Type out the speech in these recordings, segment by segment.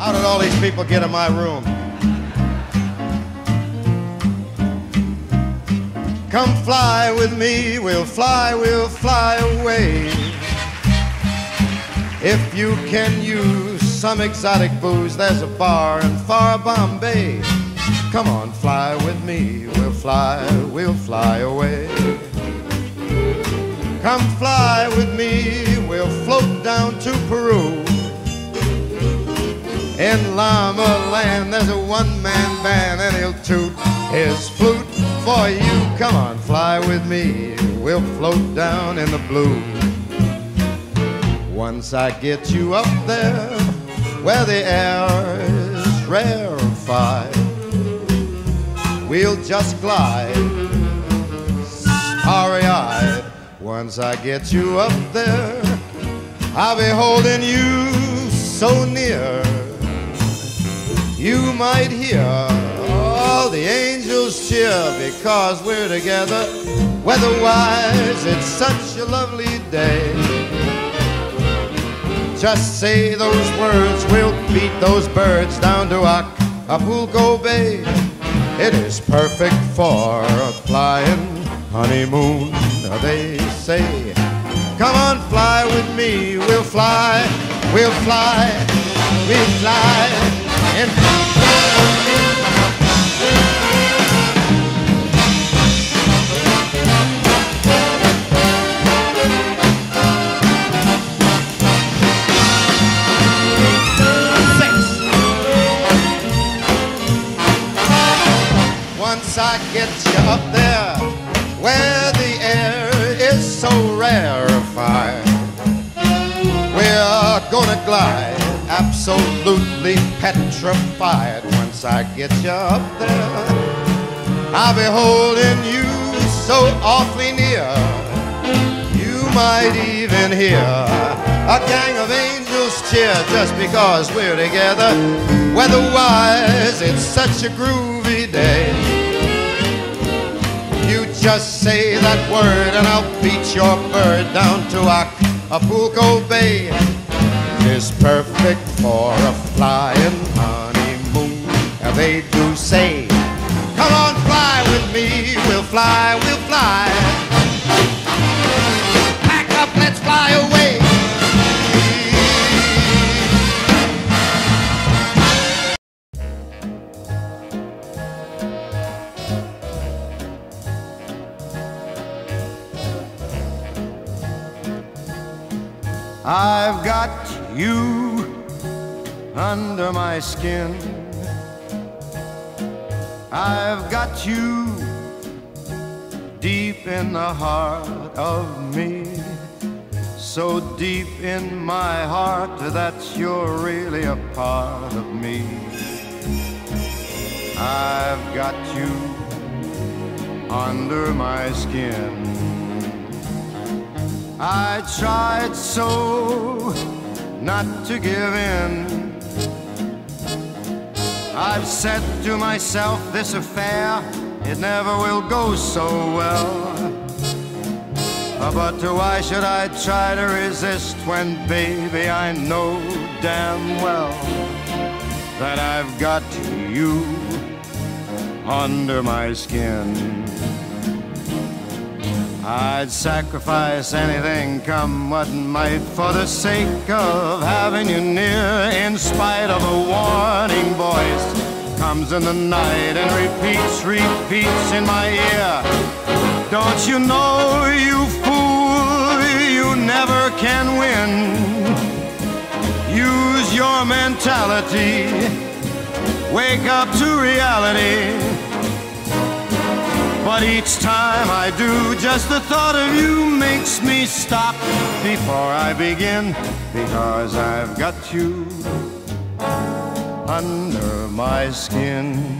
How did all these people get in my room? Come fly with me, we'll fly away. If you can use some exotic booze, there's a bar in far Bombay. Come on, fly with me, we'll fly away. Come fly with me, we'll float down to Peru. In Llama Land, there's a one-man band, and he'll toot his flute for you. Come on, fly with me, we'll float down in the blue. Once I get you up there, where the air is rarefied, we'll just glide, starry-eyed. Once I get you up there, I'll be holding you so near. You might hear all the angels cheer because we're together. Weather-wise, it's such a lovely day. Just say those words, we'll beat those birds down to Acapulco Bay. It is perfect for a flying honeymoon, they say. Come on, fly with me, we'll fly, we'll fly, we'll fly. Once I get you up there, where the air is so rarefied, we're gonna glide, absolutely petrified. Once I get you up there, I'll be holding you so awfully near. You might even hear a gang of angels cheer just because we're together. Weather-wise, it's such a groovy day. You just say that word and I'll beat your bird down to Acapulco Bay. It's perfect for a flying honeymoon, they do say. Come on, fly with me, we'll fly, we'll fly. Pack up, let's fly away. I've got you under my skin. I've got you deep in the heart of me. So deep in my heart that you're really a part of me. I've got you under my skin. I tried so not to give in. I've said to myself, this affair, it never will go so well. But why should I try to resist when, baby, I know damn well that I've got you under my skin. I'd sacrifice anything, come what might, for the sake of having you near. In spite of a warning voice, comes in the night and repeats in my ear. Don't you know, you fool, you never can win. Use your mentality, wake up to reality. But each time I do, just the thought of you makes me stop before I begin, because I've got you under my skin.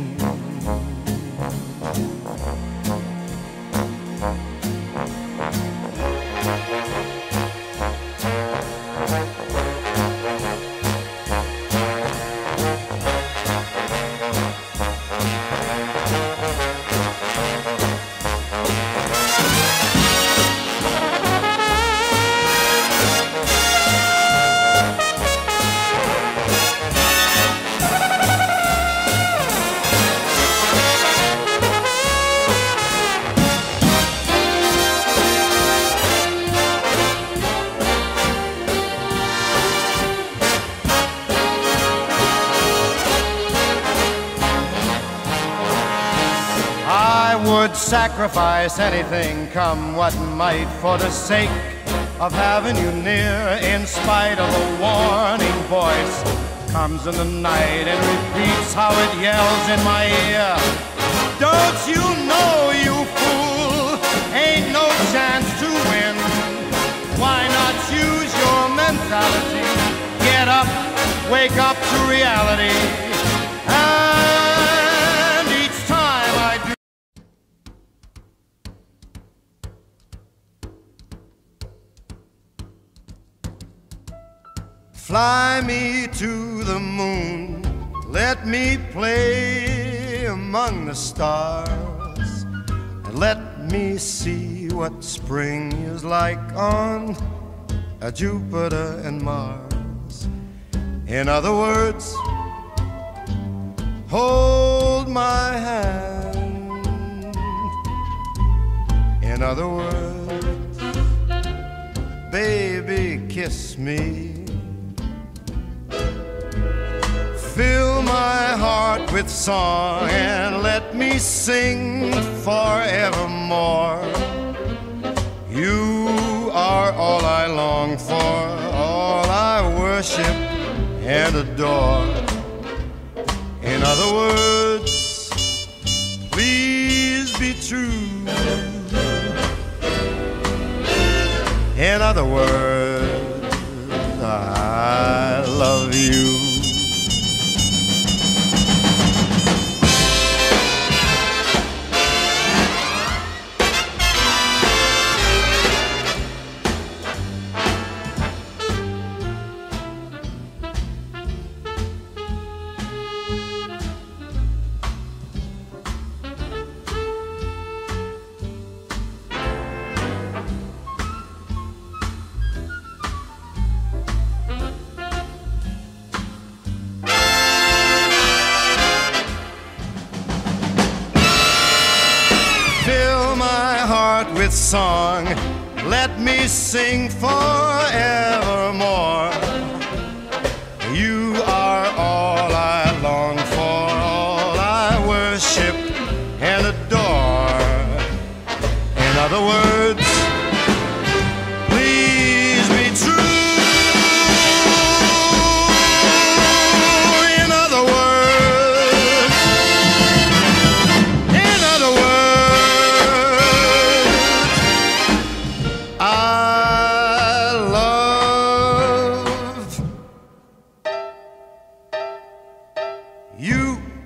sacrifice anything, come what might, for the sake of having you near. In spite of a warning voice, comes in the night and repeats how it yells in my ear. Don't you know, you fool, ain't no chance to win. Why not use your mentality? Get up, wake up to reality. And each time I do, fly me to the moon, let me play among the stars, and let me see what spring is like on Jupiter and Mars. In other words, hold my hand. In other words, baby, kiss me. Fill my heart with song and let me sing forevermore. You are all I long for, all I worship and adore. In other words, please be true. In other words, I love you. With song, let me sing forevermore. You are all I long for, all I worship and adore. In other words, please be true. In other words, in other words, I love you.